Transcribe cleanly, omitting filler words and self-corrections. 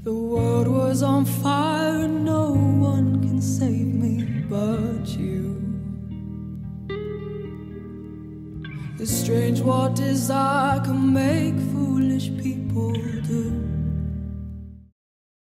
The world was on fire and no one can save me but you. It's strange what desire can make foolish people do.